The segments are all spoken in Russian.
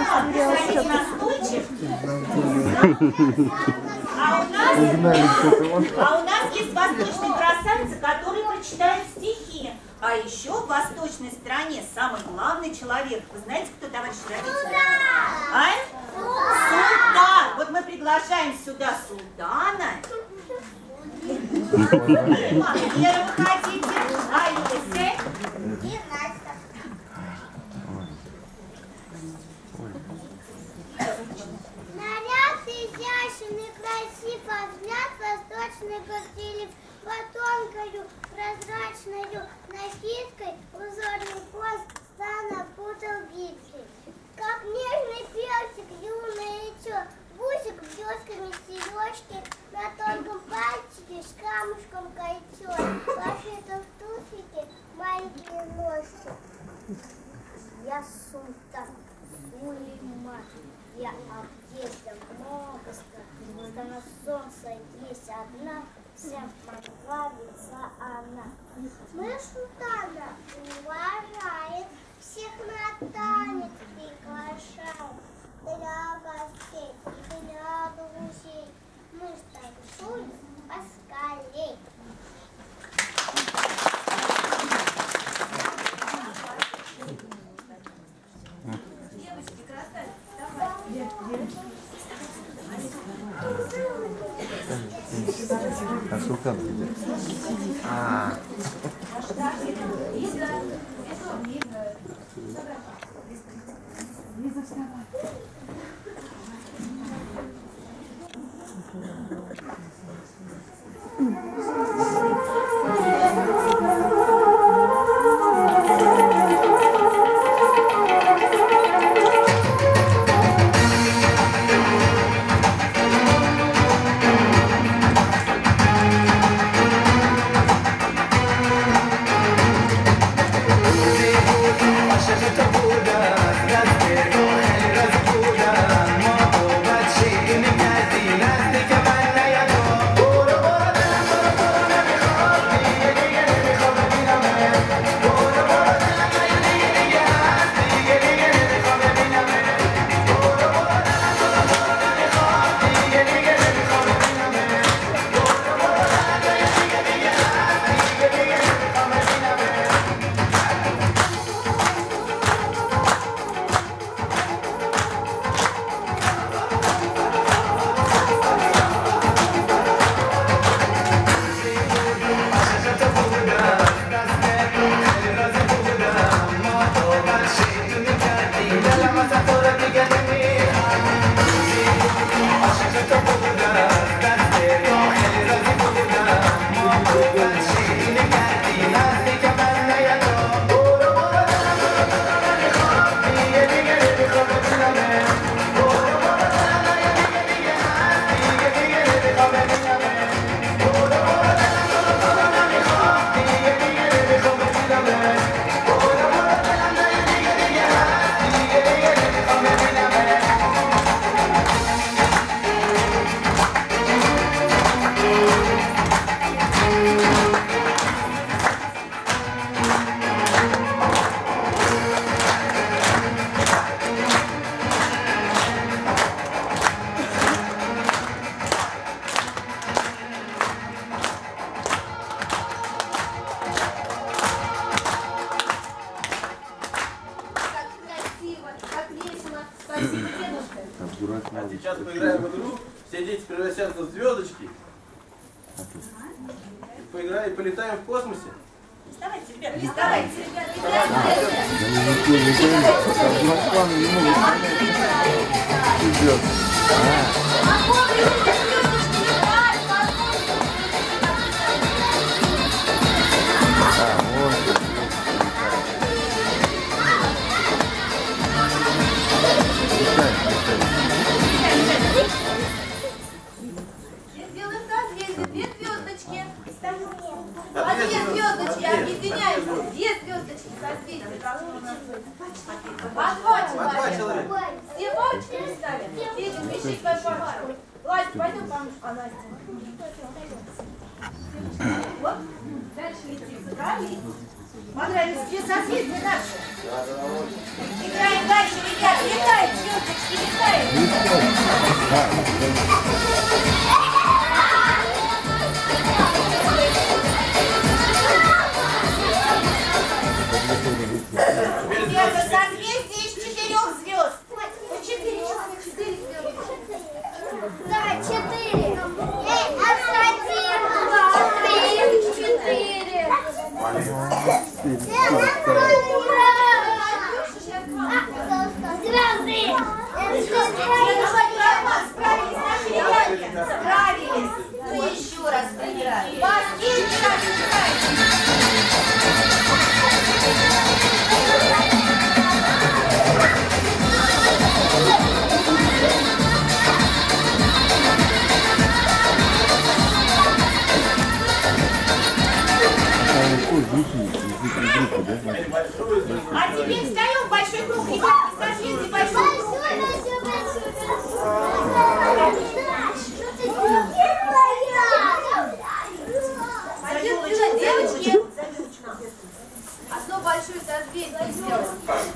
Садись на стульчик. А у нас есть восточные красавицы, которые прочитают стихи. А еще в восточной стране самый главный человек. Вы знаете, кто, товарищ родители? А? Султан. Вот мы приглашаем сюда султана. Вера, выходите. Алиса. И Настя. Наряд изящен и красив, а взгляд восточный, как телев, по тонкою прозрачною накидкой узорный хвост стан опутал гибкий. Как нежный персик, юное яйцо, бусик блесками сережки, на тонком пальчике с камушком кольцо, лафетом в туфельке маленькие ножки. Я султан, Сулейман, я одета много стран, что на солнце есть одна, всем понравится она. Мы султана уважаем, всех на танец приглашаем, для гостей и для друзей. Мы станцуем поскорей. Девочки, красавицы, давай. А султан где? Лиза, вставай. А сейчас поиграем в игру. Все дети превращаются в звездочки. Поиграем и полетаем в космосе. Вставайте, ребята, вставайте. Сделаем созвездие, две звездочки. А две звездочки объединяются. Две звездочки созвездия. По два человека. Все палочки ставим. Федя, пиши свою палочку. Ладно, пойдем помножку, Настя. Вот. Дальше летим. Сыграли? Понравились все созвездия наши? Играем дальше, ребята. Летаем. Ребята, созвездие из 4 звезд. Четыре звезды. Да, 4. Справились. Ну еще раз проверяю. Последний раз играем. А теперь встаем в большой круг, ребятки, созвездие большой круг. Пойдем бежать, девочки. Одно большое созвездие сделаем.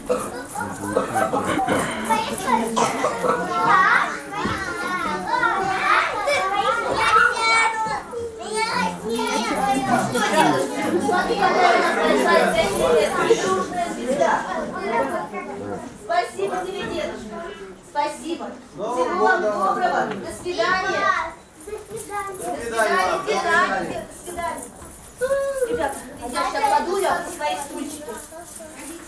Спасибо тебе, дедушка. Спасибо. Всего вам доброго. До свидания. До свидания. До свидания. Ребята, я сейчас кладу я свои стульчики.